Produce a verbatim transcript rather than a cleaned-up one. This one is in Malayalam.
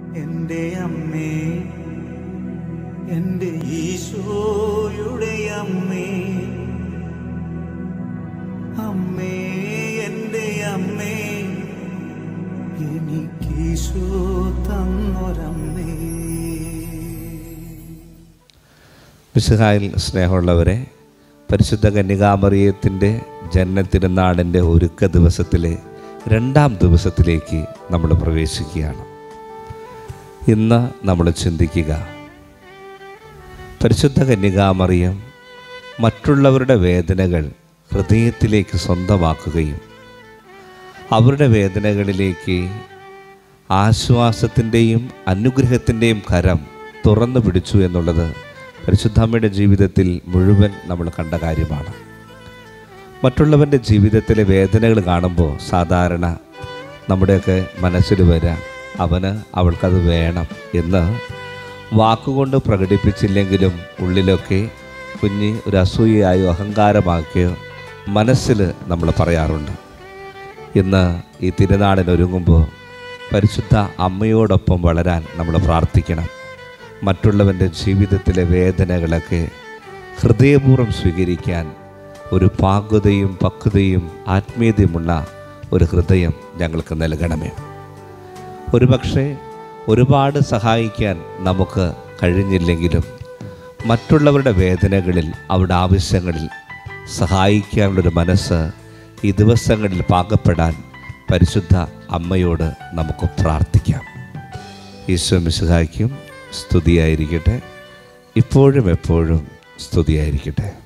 എൻ്റെ അമ്മേ, എൻ്റെ ഈശോയുടെ അമ്മേ, അമ്മേ എൻ്റെ അമ്മേ, എനിക്കീശോ തന്നൊരമ്മേ. മിശിഹായിൽ സ്നേഹമുള്ളവരെ, പരിശുദ്ധ കന്യകാമറിയത്തിൻ്റെ ജനനത്തിരുന്നാളിൻ്റെ ഒരുക്ക ദിവസത്തിലെ രണ്ടാം ദിവസത്തിലേക്ക് നമ്മൾ പ്രവേശിക്കുകയാണ്. ഇന്ന് നമ്മൾ ചിന്തിക്കുക, പരിശുദ്ധ കന്യകാമറിയം മറ്റുള്ളവരുടെ വേദനകൾ ഹൃദയത്തിലേക്ക് സ്വന്തമാക്കുകയും അവരുടെ വേദനകളിലേക്ക് ആശ്വാസത്തിൻ്റെയും അനുഗ്രഹത്തിൻ്റെയും കരം തുറന്നു പിടിച്ചു എന്നുള്ളത് പരിശുദ്ധമ്മയുടെ ജീവിതത്തിൽ മുഴുവൻ നമ്മൾ കണ്ട കാര്യമാണ്. മറ്റുള്ളവൻ്റെ ജീവിതത്തിലെ വേദനകൾ കാണുമ്പോൾ സാധാരണ നമ്മുടെയൊക്കെ മനസ്സിൽ വരാം, അവന് അവൾക്കത് വേണം എന്ന് വാക്കുകൊണ്ട് പ്രകടിപ്പിച്ചില്ലെങ്കിലും ഉള്ളിലൊക്കെ കുഞ്ഞി ഒരു അസൂയയായോ അഹങ്കാരമാക്കിയോ മനസ്സിൽ നമ്മൾ പറയാറുണ്ട്. ഇന്ന് ഈ തിരുനാളിനൊരുങ്ങുമ്പോൾ പരിശുദ്ധ അമ്മയോടൊപ്പം വളരാൻ നമ്മൾ പ്രാർത്ഥിക്കണം. മറ്റുള്ളവൻ്റെ ജീവിതത്തിലെ വേദനകളൊക്കെ ഹൃദയപൂർവ്വം സ്വീകരിക്കാൻ ഒരു പാകതയും പക്വതയും ആത്മീയതയുമുള്ള ഒരു ഹൃദയം ഞങ്ങൾക്ക് നൽകണമേ. ഒരുപക്ഷെ ഒരുപാട് സഹായിക്കാൻ നമുക്ക് കഴിഞ്ഞില്ലെങ്കിലും മറ്റുള്ളവരുടെ വേദനകളിൽ, അവരുടെ ആവശ്യങ്ങളിൽ സഹായിക്കാനുള്ളൊരു മനസ്സ് ഈ ദിവസങ്ങളിൽ പാകപ്പെടാൻ പരിശുദ്ധ അമ്മയോട് നമുക്ക് പ്രാർത്ഥിക്കാം. ഈശോ മിശിഹായ്ക്കും സ്തുതിയായിരിക്കട്ടെ, ഇപ്പോഴും എപ്പോഴും സ്തുതിയായിരിക്കട്ടെ.